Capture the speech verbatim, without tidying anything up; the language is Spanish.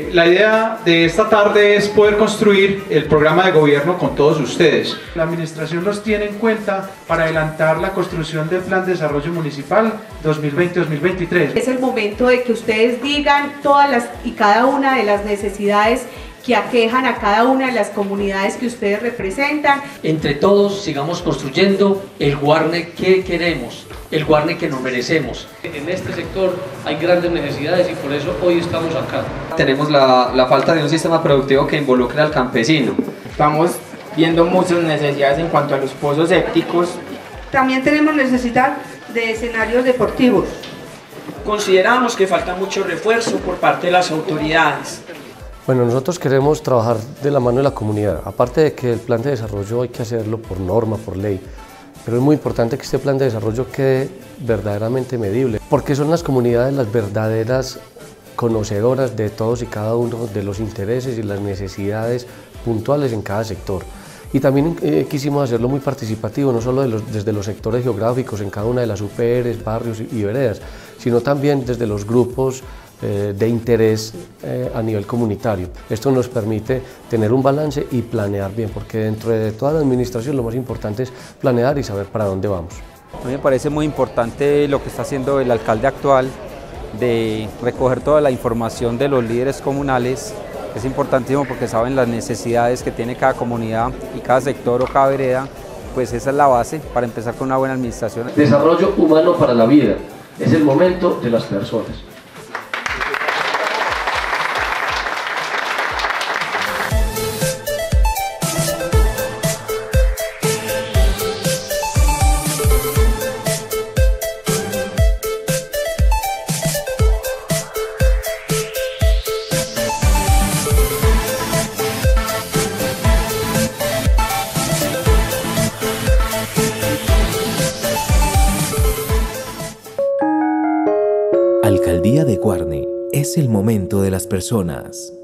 La idea de esta tarde es poder construir el programa de gobierno con todos ustedes. La administración nos tiene en cuenta para adelantar la construcción del Plan de Desarrollo Municipal dos mil veinte a dos mil veintitrés. Es el momento de que ustedes digan todas las y cada una de las necesidades que aquejan a cada una de las comunidades que ustedes representan. Entre todos sigamos construyendo el Guarne que queremos, el Guarne que nos merecemos. En este sector hay grandes necesidades y por eso hoy estamos acá. Tenemos la, la falta de un sistema productivo que involucre al campesino. Estamos viendo muchas necesidades en cuanto a los pozos sépticos. También tenemos necesidad de escenarios deportivos. Consideramos que falta mucho refuerzo por parte de las autoridades. Bueno, nosotros queremos trabajar de la mano de la comunidad, aparte de que el plan de desarrollo hay que hacerlo por norma, por ley, pero es muy importante que este plan de desarrollo quede verdaderamente medible, porque son las comunidades las verdaderas conocedoras de todos y cada uno de los intereses y las necesidades puntuales en cada sector. Y también eh, quisimos hacerlo muy participativo, no solo de los, desde los sectores geográficos en cada una de las U P Rs, barrios y, y veredas, sino también desde los grupos eh, de interés eh, a nivel comunitario. Esto nos permite tener un balance y planear bien, porque dentro de toda la administración lo más importante es planear y saber para dónde vamos. A mí me parece muy importante lo que está haciendo el alcalde actual de recoger toda la información de los líderes comunales. Es importantísimo porque saben las necesidades que tiene cada comunidad y cada sector o cada vereda, pues esa es la base para empezar con una buena administración. Desarrollo humano para la vida, es el momento de las personas. Alcaldía de Guarne, es el momento de las personas.